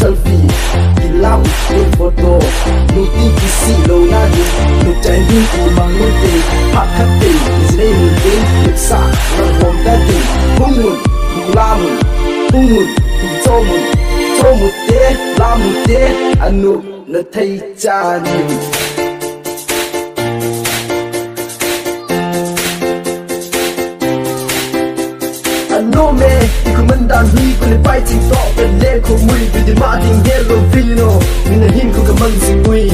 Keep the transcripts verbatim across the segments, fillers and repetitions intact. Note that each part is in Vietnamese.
selfie Ilam yung photo Nuti kisi lo na di Nukchay din umang nuti Pakati Isinay nuti Nuksa Nagpong dati Hungun Hunglamun Hungun Hungtomun Tomut te Lamut te Anu na thay chani Ano me, di ko man dan hui ko le pai ting to Pen le ko mui, di di ma ting yellow vino Minahin ko kamang sing mui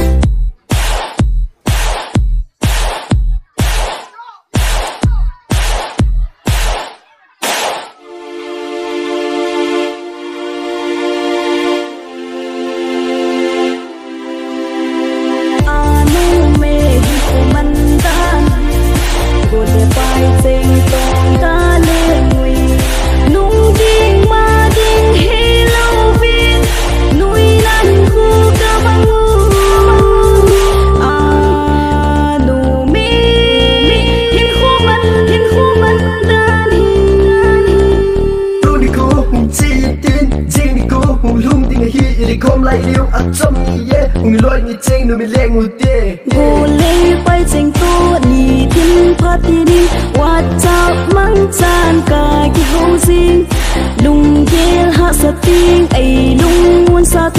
Không lại yêu ăn trong nhỉ yeah hùng lôi nhỉ chênh nơi mình lệ ngủ tê hồ lê bay chênh tu nhỉ thiên phát đi wat chào mang chan cả kỳ hậu gì lung kia hạ sát tiếng ấy lung muốn sát